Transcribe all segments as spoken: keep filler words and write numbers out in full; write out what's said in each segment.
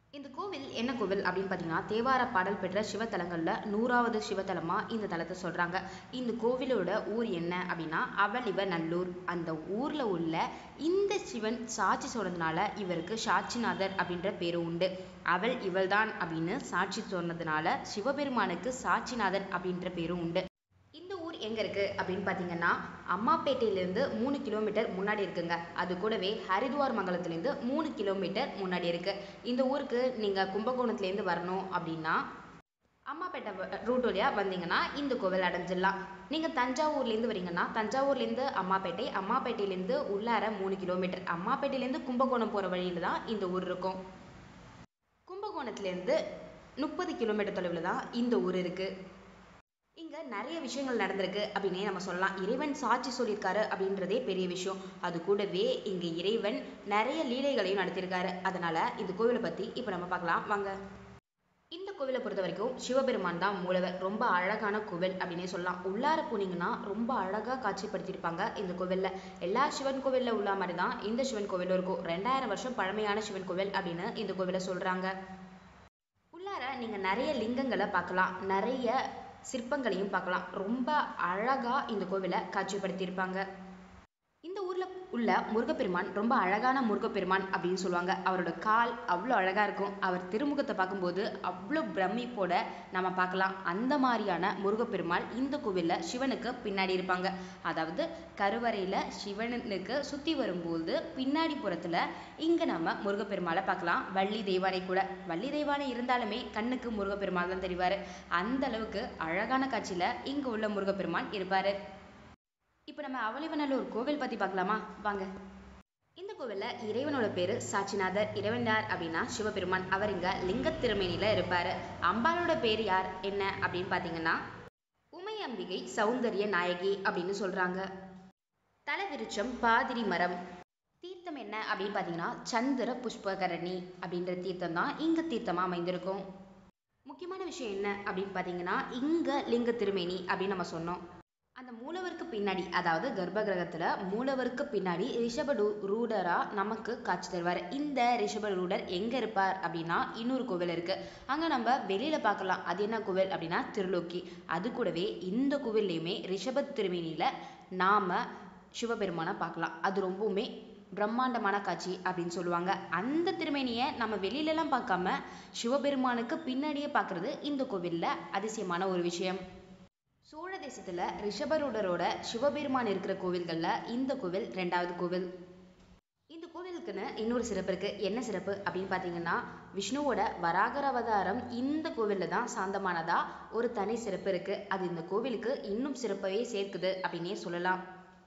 இந்த கோவில் என்ன கோவில் அப்படின்னு பார்த்தீங்கன்னா, தேவார பாடல் பெற்ற சிவத்தலங்கள்ல நூறாவது சிவத்தலமா இந்த தலத்தை சொல்றாங்க. இந்த கோவிலோட ஊர் என்ன அப்படின்னா அவலிவநல்லூர். அந்த ஊர்ல உள்ள இந்த சிவன் சாட்சி சொன்னதுனால இவருக்கு சாட்சிநாதர் அப்படின்ற பேரு உண்டு. அவள் இவள்தான் அப்படின்னு சாட்சி சொன்னதுனால சிவபெருமானுக்கு சாட்சிநாதன் அப்படின்ற பேரும் உண்டு. இந்த ஊர் எங்க இருக்கு அப்படின்னு பார்த்தீங்கன்னா, அம்மாப்பேட்டையிலேருந்து மூணு கிலோமீட்டர் முன்னாடி இருக்குங்க. அது கூடவே ஹரித்வார் மங்கலத்திலேருந்து மூணு கிலோமீட்டர் முன்னாடி இருக்கு. இந்த ஊருக்கு நீங்க கும்பகோணத்துலேருந்து வரணும் அப்படின்னா அம்மாப்பேட்டை ரூட் வழியா வந்தீங்கன்னா இந்த கோவில் அடைஞ்சிடலாம். நீங்க தஞ்சாவூர்லேருந்து வரீங்கன்னா தஞ்சாவூர்லேருந்து அம்மாப்பேட்டை, அம்மாப்பேட்டையிலேருந்து உள்ளார மூணு கிலோமீட்டர், அம்மாப்பேட்டையிலேருந்து கும்பகோணம் போகிற வழியில தான் இந்த ஊர் இருக்கும். கும்பகோணத்துலேருந்து முப்பது கிலோமீட்டர் தொலைவில் தான் இந்த ஊர் இருக்கு. இங்க நிறைய விஷயங்கள் நடந்திருக்கு அப்படின்னே நம்ம சொல்லலாம். இறைவன் சாட்சி சொல்லியிருக்காரு அப்படின்றதே பெரிய விஷயம். அது கூடவே இங்க இறைவன் நிறைய லீலைகளையும் நடத்தியிருக்காரு. அதனால இந்த கோவிலை பத்தி இப்ப நம்ம பார்க்கலாம் வாங்க. இந்த கோவிலை பொறுத்த வரைக்கும் சிவபெருமான் தான் மூலவர். ரொம்ப அழகான கோவில் அப்படின்னே சொல்லலாம். உள்ளார போனீங்கன்னா ரொம்ப அழகா காட்சிப்படுத்தியிருப்பாங்க இந்த கோவில்ல. எல்லா சிவன் கோவில்ல உள்ள மாதிரி தான் இந்த சிவன் கோவிலும் இருக்கும். ரெண்டாயிரம் வருஷம் பழமையான சிவன் கோவில் அப்படின்னு இந்த கோவிலை சொல்றாங்க. உள்ளார நீங்க நிறைய லிங்கங்களை பார்க்கலாம், நிறைய சிற்பங்களையும் பார்க்கலாம். ரொம்ப அழகா இந்த கோவிலை காட்சிப்படுத்தியிருப்பாங்க. இந்த ஊர்ல உள்ள முருகப்பெருமான் ரொம்ப அழகான முருகப்பெருமான் அப்படின்னு சொல்லுவாங்க. அவரோட கால் அவ்வளோ அழகா இருக்கும். அவர் திருமுகத்தை பார்க்கும்போது அவ்வளோ பிரமிப்போட நம்ம பார்க்கலாம். அந்த மாதிரியான முருகப்பெருமாள் இந்த கோவில்ல சிவனுக்கு பின்னாடி இருப்பாங்க. அதாவது கருவறையில சிவனுக்கு சுத்தி வரும்போது பின்னாடி புறத்துல இங்க நம்ம முருகப்பெருமாளை பார்க்கலாம். வள்ளி தெய்வானை கூட, வள்ளி தெய்வானை இருந்தாலுமே கண்ணுக்கு முருகப்பெருமாள் தான் தெரிவாரு. அந்த அளவுக்கு அழகான காட்சியில இங்க உள்ள முருகப்பெருமான் இருப்பாரு. இப்போ நம்ம அவலிவநல்லூர் கோவில் பத்தி பார்க்கலாமா வாங்க. இந்த கோவில்ல இறைவனோட பேரு சாட்சிநாதர். இறைவன் யார் அப்படின்னா சிவபெருமான். அவர் இங்க லிங்க திருமேனியில இருப்பாரு. அம்பாலோட பேர் யார் என்ன அப்படின்னு பாத்தீங்கன்னா உமை அம்பிகை சௌந்தரிய நாயகி அப்படின்னு சொல்றாங்க. தலவிருட்சம் பாதிரி மரம். தீர்த்தம் என்ன அப்படின்னு பாத்தீங்கன்னா சந்திர புஷ்பகரணி அப்படின்ற தீர்த்தம் தான் இங்க தீர்த்தமா அமைந்திருக்கும். முக்கியமான விஷயம் என்ன அப்படின்னு பாத்தீங்கன்னா இங்க லிங்க திருமேனி அப்படின்னு நம்ம சொன்னோம். அந்த மூலவருக்கு பின்னாடி, அதாவது கர்ப்ப கிரகத்துல மூலவருக்கு பின்னாடி ரிஷப ரூடரா நமக்கு காட்சி தருவார். இந்த ரிஷப ரூடர் எங்க இருப்பார் அப்படின்னா இன்னொரு கோவில் இருக்கு, அங்க நம்ம வெளியில பார்க்கலாம். அது என்ன கோவில் அப்படின்னா திருலோக்கி. அது கூடவே இந்த கோவில்லையுமே ரிஷப திருமேனியில நாம சிவபெருமானை பார்க்கலாம். அது ரொம்பவுமே பிரம்மாண்டமான காட்சி அப்படின்னு சொல்லுவாங்க. அந்த திருமேனியை நம்ம வெளியிலலாம் பார்க்காம சிவபெருமானுக்கு பின்னாடியே பார்க்கறது இந்த கோவில்ல அதிசயமான ஒரு விஷயம். சோழ தேசத்துல ரிஷபரூடரோட சிவபெருமான் இருக்கிற கோவில்கள்ல இந்த கோவில் ரெண்டாவது கோவில். இந்த கோவிலுக்குன்னு இன்னொரு சிறப்பு இருக்கு. என்ன சிறப்பு அப்படின்னு பாத்தீங்கன்னா விஷ்ணுவோட வராகர அவதாரம் இந்த கோவில்ல தான் சாந்தமானதா ஒரு தனி சிறப்பு இருக்கு. அது இந்த கோவிலுக்கு இன்னும் சிறப்பவே சேர்க்குது அப்படின்னே சொல்லலாம்.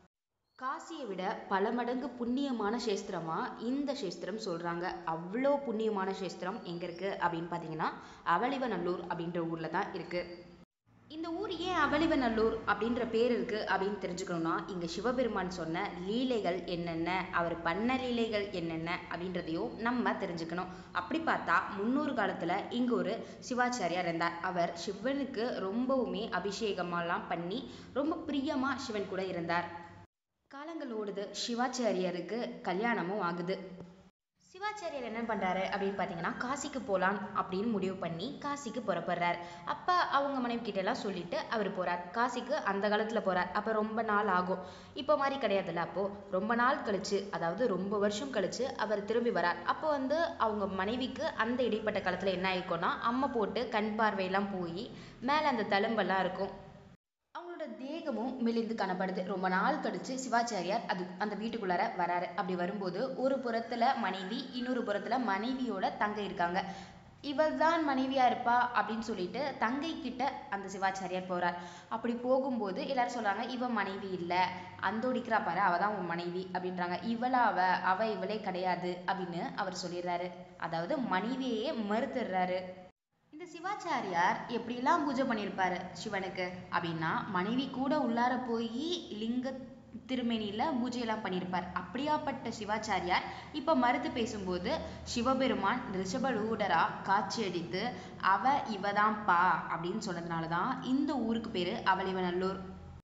காசியை விட பல மடங்கு புண்ணியமான சேஸ்திரமா இந்த சேஸ்திரம் சொல்றாங்க. அவ்வளோ புண்ணியமான சேஸ்திரம் எங்க இருக்கு அப்படின்னு பாத்தீங்கன்னா அவலிவநல்லூர் அப்படின்ற ஊர்ல தான் இருக்கு. இந்த ஊர் ஏன் அவலிவநல்லூர் அப்படின்ற பேர் இருக்கு அப்படின்னு தெரிஞ்சுக்கணும்னா இங்க சிவபெருமான் சொன்ன லீலைகள் என்னென்ன, அவர் பண்ண லீலைகள் என்னென்ன அப்படின்றதையும் நம்ம தெரிஞ்சுக்கணும். அப்படி பார்த்தா முன்னொரு காலத்துல இங்க ஒரு சிவாச்சாரியார் இருந்தார். அவர் சிவனுக்கு ரொம்பவுமே அபிஷேகமெல்லாம் பண்ணி ரொம்ப பிரியமா சிவன் கூட இருந்தார். காலங்கள் ஓடுது, சிவாச்சாரியாருக்கு கல்யாணமும் ஆகுது. சிவாச்சாரியர் என்ன பண்றாரு அப்படின்னு பாத்தீங்கன்னா காசிக்கு போலாம் அப்படின்னு முடிவு பண்ணி காசிக்கு புறப்படுறார். அப்ப அவங்க மனைவி கிட்ட எல்லாம் சொல்லிட்டு அவர் போறார். காசிக்கு அந்த காலத்துல போறார். அப்ப ரொம்ப நாள் ஆகும். இப்ப மாதிரி கிடையாதுல்ல. அப்போ ரொம்ப நாள் கழிச்சு, அதாவது ரொம்ப வருஷம் கழிச்சு அவர் திரும்பி வரார். அப்போ வந்து அவங்க மனைவிக்கு அந்த இடைப்பட்ட காலத்துல என்ன ஆயிருக்கும்னா அம்மை போட்டு கண் பார்வையெல்லாம் போய் மேல அந்த தழும்பெல்லாம் இருக்கும். அவங்களோட தேகமும் மெலிந்து காணப்படுது. ரொம்ப நாள் கழிச்சு சிவாச்சாரியார் அது அந்த வீட்டுக்குள்ளார வராரு. அப்படி வரும்போது ஒரு புறத்துல மனைவி, இன்னொரு புறத்துல மனைவியோட தங்கை இருக்காங்க. இவள் தான் மனைவியா இருப்பா அப்படின்னு சொல்லிட்டு தங்கை கிட்ட அந்த சிவாச்சாரியார் போறார். அப்படி போகும்போது எல்லாரும் சொல்றாங்க இவ மனைவி இல்ல, அந்தோடிக்கிறா பாரு அவதான் உன் மனைவி அப்படின்றாங்க. இவளா அவ அவ இவளே கிடையாது அப்படின்னு அவர் சொல்லிடுறாரு. அதாவது மனைவியே மறுத்துடுறாரு. இந்த சிவாச்சாரியார் எப்படிலாம் பூஜை பண்ணியிருப்பாரு சிவனுக்கு அப்படின்னா மனைவி கூட உள்ளார போய் லிங்க திருமேனியில பூஜையெல்லாம் பண்ணியிருப்பார். அப்படியாப்பட்ட சிவாச்சாரியார் இப்ப மறுத்து பேசும்போது சிவபெருமான் ரிஷபரூடரா காட்சியளித்து அவ இவதான் பா அப்படின்னு சொன்னதுனாலதான் இந்த ஊருக்கு பேரு அவலிவநல்லூர். அப்ப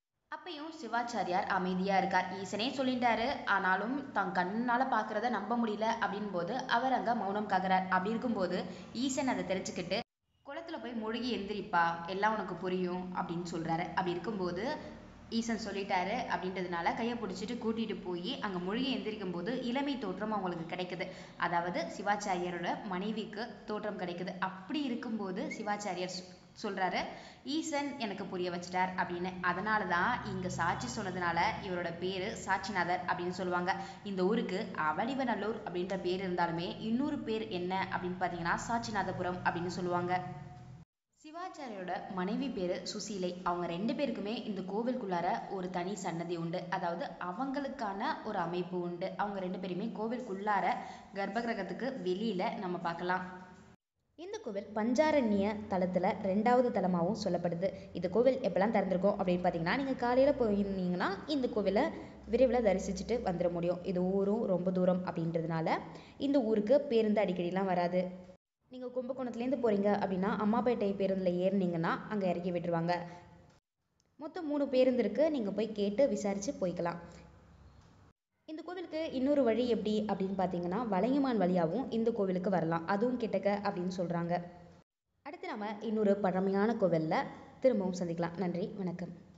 அப்பயும் சிவாச்சாரியார் அமைதியா இருக்கார். ஈசனே சொல்லிட்டாரு, ஆனாலும் தான் கண்ணால பாக்குறத நம்ப முடியல அப்படின் போது அவர் அங்க மௌனம் காக்குறார். அப்படி இருக்கும்போது ஈசன் அதை தெரிஞ்சுக்கிட்டு குளத்துல போய் மூழ்கி எந்திரிப்பா, எல்லாம் உனக்கு புரியும் அப்படின்னு சொல்றாரு. அப்படி இருக்கும்போது ஈசன் சொல்லிட்டாரு அப்படின்றதுனால கையை பிடிச்சிட்டு கூட்டிட்டு போய் அங்க மூழ்கி எந்திரிக்கும் போது இளமை தோற்றம் அவங்களுக்கு கிடைக்குது. அதாவது சிவாச்சாரியரோட மனைவிக்கு தோற்றம் கிடைக்குது. அப்படி இருக்கும்போது சிவாச்சாரியர் சொல்றாரு, ஈசன் எனக்கு புரிய வச்சிட்டார் அப்படின்னு. அதனாலதான் இங்க சாட்சி சொன்னதுனால இவரோட பேரு சாட்சிநாதர் அப்படின்னு சொல்லுவாங்க. இந்த ஊருக்கு அவளிவநல்லூர் அப்படின்ற பேர் இருந்தாலுமே இன்னொரு பேர் என்ன அப்படின்னு பாத்தீங்கன்னா சாட்சிநாதபுரம் அப்படின்னு சொல்லுவாங்க. சிவாச்சாரியோட மனைவி பேரு சுசீலை. அவங்க ரெண்டு பேருக்குமே இந்த கோவிலுக்குள்ளார ஒரு தனி சன்னதி உண்டு. அதாவது அவங்களுக்கான ஒரு அமைப்பு உண்டு. அவங்க ரெண்டு பேருமே கோவிலுக்குள்ளார கர்ப்பகிரகத்துக்கு வெளியில நம்ம பார்க்கலாம். இந்த கோவில் பஞ்சாரண்ய தலத்துல ரெண்டாவது தலமாகவும் சொல்லப்படுது. இந்த கோவில் எப்பெல்லாம் திறந்திருக்கும் அப்படின்னு பார்த்தீங்கன்னா, நீங்கள் காலையில் போயிருந்தீங்கன்னா இந்த கோவிலை விரைவில் தரிசிச்சுட்டு வந்துட முடியும். இது ஊரும் ரொம்ப தூரம் அப்படின்றதுனால இந்த ஊருக்கு பேருந்து அடிக்கடிலாம் வராது. நீங்கள் கும்பகோணத்துலேருந்து போகிறீங்க அப்படின்னா அம்மாப்பேட்டை பேருந்தில் ஏறினீங்கன்னா அங்கே இறக்கி விட்டுருவாங்க. மொத்தம் மூணு பேருந்து இருக்குது. நீங்கள் போய் கேட்டு விசாரித்து போய்க்கலாம். இந்த கோவிலுக்கு இன்னொரு வழி எப்படி அப்படின்னு பார்த்தீங்கன்னா, வலையமான் வழியாகவும் இந்த கோவிலுக்கு வரலாம். அதுவும் கிட்டக்க அப்படின்னு சொல்கிறாங்க. அடுத்து நம்ம இன்னொரு பழமையான கோவிலில் திரும்பவும் சந்திக்கலாம். நன்றி, வணக்கம்.